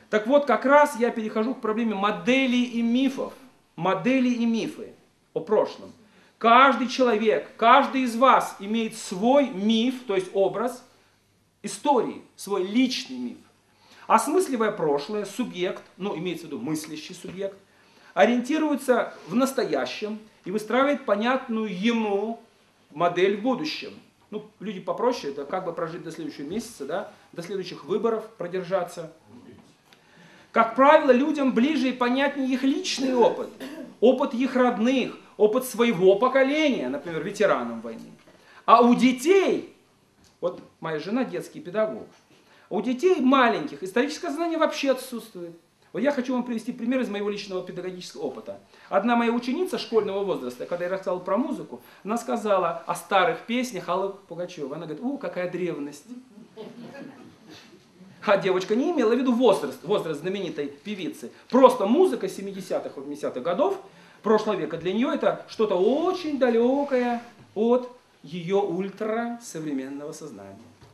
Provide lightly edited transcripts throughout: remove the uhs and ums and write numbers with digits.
Так вот, как раз я перехожу к проблеме моделей и мифов. Модели и мифы о прошлом. Каждый человек, каждый из вас имеет свой миф, то есть образ истории, свой личный миф. Осмысливая прошлое, субъект, ну имеется в виду мыслящий субъект, ориентируется в настоящем и выстраивает понятную ему модель в будущем. Ну, люди попроще, это как бы прожить до следующего месяца, да, до следующих выборов продержаться. Как правило, людям ближе и понятнее их личный опыт, опыт их родных, опыт своего поколения, например, ветеранам войны. А у детей, вот моя жена детский педагог, у детей маленьких историческое знание вообще отсутствует. Вот я хочу вам привести пример из моего личного педагогического опыта. Одна моя ученица школьного возраста, когда я рассказал про музыку, она сказала о старых песнях Аллы Пугачевой. Она говорит: какая древность. А девочка не имела в виду возраст знаменитой певицы. Просто музыка 70-х, 80-х годов прошлого века для нее это что-то очень далекое от ее ультрасовременного сознания.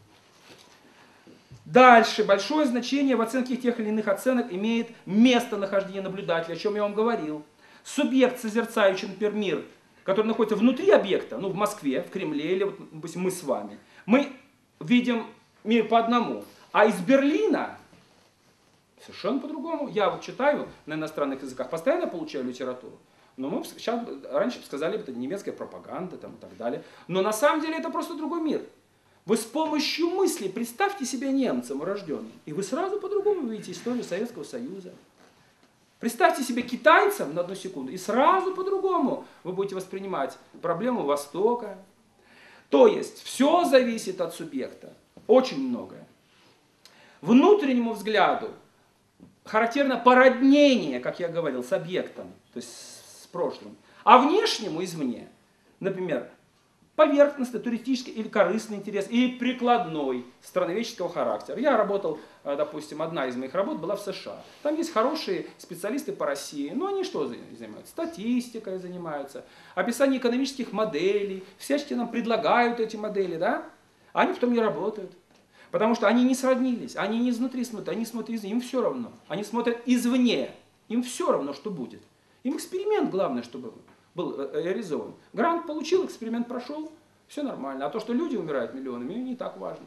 Дальше большое значение в оценке тех или иных оценок имеет местонахождение наблюдателя, о чем я вам говорил. Субъект, созерцающий, например, мир, который находится внутри объекта, ну в Москве, в Кремле, или вот, допустим, мы с вами, мы видим мир по одному. А из Берлина совершенно по-другому. Я вот читаю на иностранных языках, постоянно получаю литературу. Но мы сейчас, раньше бы сказали, это немецкая пропаганда там, и так далее. Но на самом деле это просто другой мир. Вы с помощью мысли представьте себя немцем рожденным, и вы сразу по-другому видите историю Советского Союза. Представьте себя китайцем на одну секунду, и сразу по-другому вы будете воспринимать проблему Востока. То есть все зависит от субъекта, очень многое. Внутреннему взгляду характерно породнение, как я говорил, с объектом, то есть с прошлым, а внешнему извне, например, поверхностный, туристический или корыстный интерес, или прикладной, страноведческого характера. Я работал, допустим, одна из моих работ была в США. Там есть хорошие специалисты по России, но они что занимаются? Статистикой занимаются, описанием экономических моделей, всячески нам предлагают эти модели, да? А они потом не работают. Потому что они не сроднились, они не изнутри смотрят, они смотрят извне, им все равно. Они смотрят извне, им все равно, что будет. Им эксперимент главное, чтобы был реализован. Грант получил, эксперимент прошел, все нормально. А то, что люди умирают миллионами, не так важно.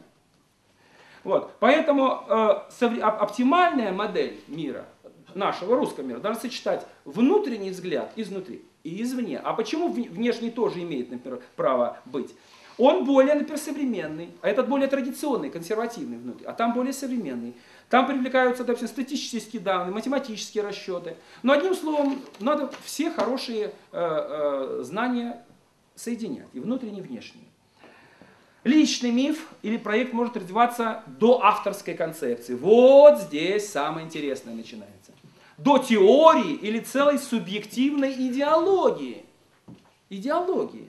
Вот. Поэтому оптимальная модель мира, нашего русского мира, должна сочетать внутренний взгляд изнутри и извне. А почему внешний тоже имеет, например, право быть? Он более, например, современный, а этот более традиционный, консервативный внутри, а там более современный. Там привлекаются, допустим, статистические данные, математические расчеты. Но одним словом, надо все хорошие знания соединять, и внутренние, и внешние. Личный миф или проект может развиваться до авторской концепции. Вот здесь самое интересное начинается. До теории или целой субъективной идеологии. Идеологии.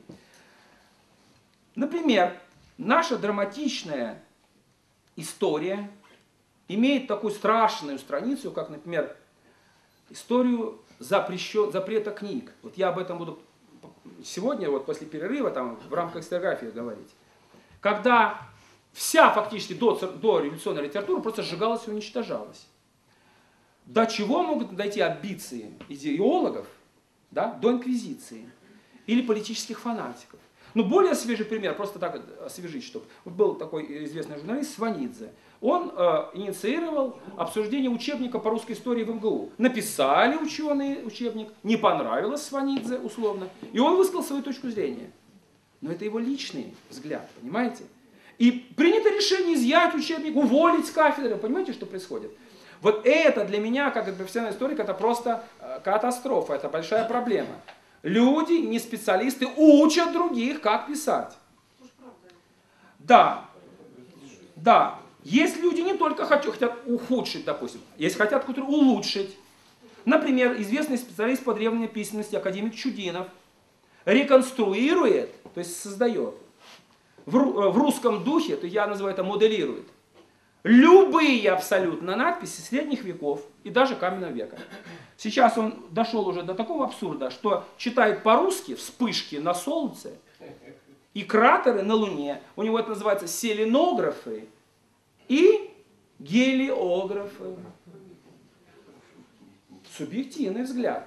Например, наша драматичная история имеет такую страшную страницу, как, например, историю запрета книг. Вот я об этом буду сегодня, вот после перерыва, там, в рамках историографии говорить. Когда вся фактически дореволюционная литература просто сжигалась и уничтожалась. До чего могут дойти амбиции идеологов, да, до инквизиции или политических фанатиков. Ну, более свежий пример, просто так освежить, чтобы... Вот был такой известный журналист Сванидзе. Он инициировал обсуждение учебника по русской истории в МГУ. Написали ученые учебник, не понравилось Сванидзе, условно, и он высказал свою точку зрения. Но это его личный взгляд, понимаете? И принято решение изъять учебник, уволить с кафедры. Понимаете, что происходит? Вот это для меня, как профессиональный историк, это просто катастрофа, это большая проблема. Люди, не специалисты, учат других, как писать. Да, да. Есть люди не только хотят ухудшить, допустим, есть хотят которые улучшить. Например, известный специалист по древней письменности академик Чудинов реконструирует, то есть создает в русском духе, то я называю это моделирует, любые абсолютно надписи средних веков и даже каменного века. Сейчас он дошел уже до такого абсурда, что читает по-русски вспышки на Солнце и кратеры на Луне. У него это называется селенографы и гелиографы. Субъективный взгляд.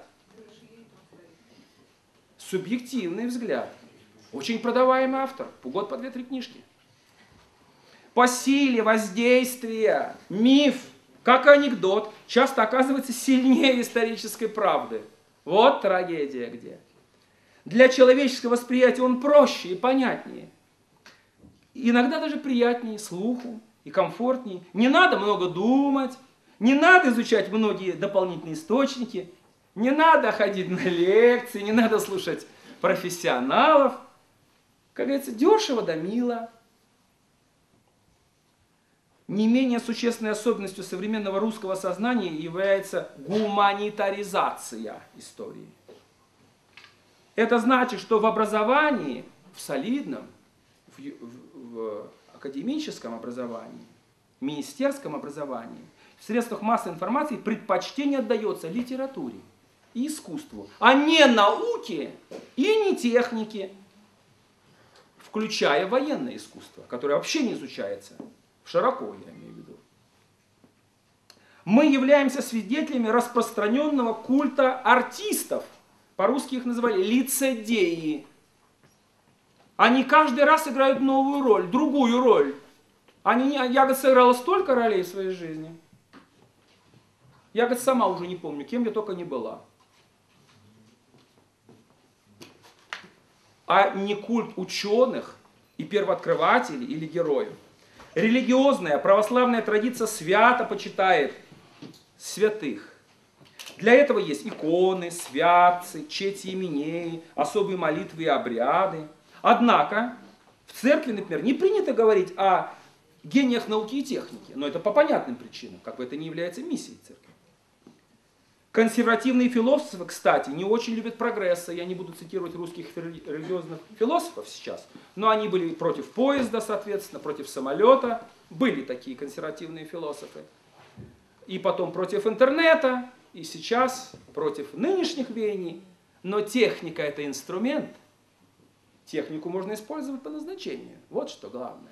Субъективный взгляд. Очень продаваемый автор. Год по 2-3 книжки. По силе воздействия миф, как анекдот, часто оказывается сильнее исторической правды. Вот трагедия где. Для человеческого восприятия он проще и понятнее. Иногда даже приятнее слуху и комфортнее. Не надо много думать, не надо изучать многие дополнительные источники, не надо ходить на лекции, не надо слушать профессионалов. Как говорится, дешево да мило. Не менее существенной особенностью современного русского сознания является гуманитаризация истории. Это значит, что в образовании, в солидном, в академическом образовании, в министерском образовании, в средствах массовой информации предпочтение отдается литературе и искусству, а не науке и не технике, включая военное искусство, которое вообще не изучается. Широко, я имею в виду. Мы являемся свидетелями распространенного культа артистов. По-русски их называли лицедеи. Они каждый раз играют новую роль, другую роль. Я, сыграла столько ролей в своей жизни. Я, сама уже не помню, кем я только не была. А не культ ученых и первооткрывателей или героев. Религиозная православная традиция свято почитает святых. Для этого есть иконы, святцы, чети именей, особые молитвы и обряды. Однако в церкви, например, не принято говорить о гениях науки и техники, но это по понятным причинам, как бы это не является миссией церкви. Консервативные философы, кстати, не очень любят прогресса. Я не буду цитировать русских религиозных философов сейчас, но они были против поезда, соответственно, против самолета. Были такие консервативные философы. И потом против интернета, и сейчас против нынешних веяний. Но техника – это инструмент. Технику можно использовать по назначению. Вот что главное.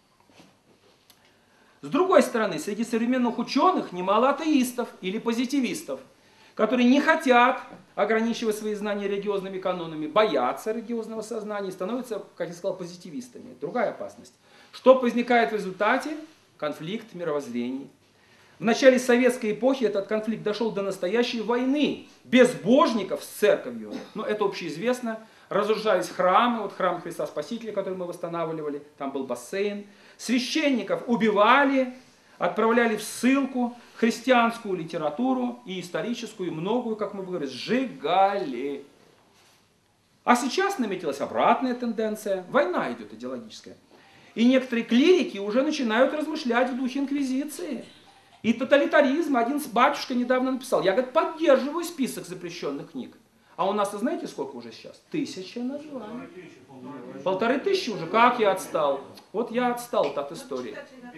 С другой стороны, среди современных ученых немало атеистов или позитивистов, которые не хотят ограничивать свои знания религиозными канонами, боятся религиозного сознания и становятся, как я сказал, позитивистами. Другая опасность. Что возникает в результате? Конфликт мировоззрений. В начале советской эпохи этот конфликт дошел до настоящей войны безбожников с церковью. Но это общеизвестно. Разрушались храмы, вот храм Христа Спасителя, который мы восстанавливали, там был бассейн. Священников убивали, отправляли в ссылку, христианскую литературу и историческую, и многую, как мы говорим, сжигали. А сейчас наметилась обратная тенденция. Война идет идеологическая. И некоторые клирики уже начинают размышлять в духе инквизиции. И тоталитаризм. Один батюшка недавно написал: я, говорит, поддерживаю список запрещенных книг. А у нас, знаете, сколько уже сейчас? 1000 названий. 1500 уже. Как я отстал? Вот я отстал от истории.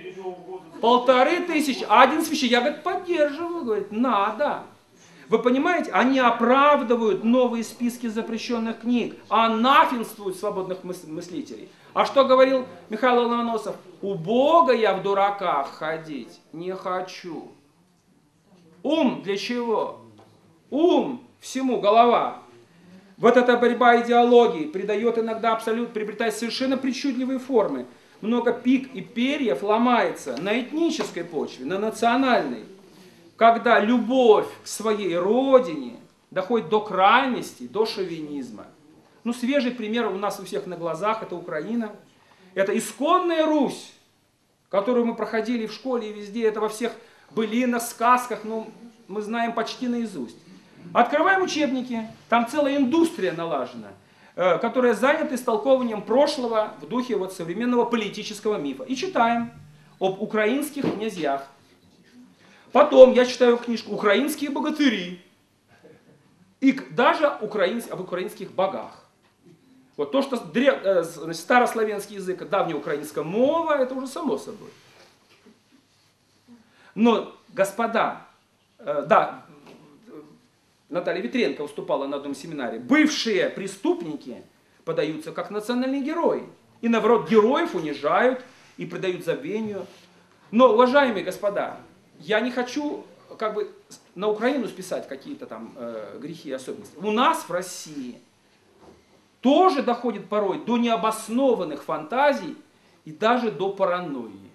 1500. А один священник, я, говорит, поддерживаю. Говорит, надо. Вы понимаете, они оправдывают новые списки запрещенных книг, анафемствуют свободных мыслителей. А что говорил Михаил Ломоносов? У Бога я в дураках ходить не хочу. Ум для чего? Ум всему голова. Вот эта борьба идеологии придает иногда приобретает совершенно причудливые формы. Много пик и перьев ломается на этнической почве, на национальной. Когда любовь к своей родине доходит до крайности, до шовинизма. Ну, свежий пример у нас у всех на глазах – это Украина. Это исконная Русь, которую мы проходили в школе и везде. Это во всех былинах, сказках, ну, мы знаем почти наизусть. Открываем учебники, там целая индустрия налажена, которая занята истолкованием прошлого в духе вот современного политического мифа. И читаем об украинских князьях. Потом я читаю книжку «Украинские богатыри». И даже об украинских богах. Вот то, что старославянский язык, давнеукраинская мова, это уже само собой. Но, господа, да, Наталья Ветренко выступала на одном семинаре, бывшие преступники подаются как национальные герои. И наоборот, героев унижают и предают забвению. Но, уважаемые господа, я не хочу на Украину списать какие-то там грехи и особенности. У нас в России тоже доходит порой до необоснованных фантазий и даже до паранойи.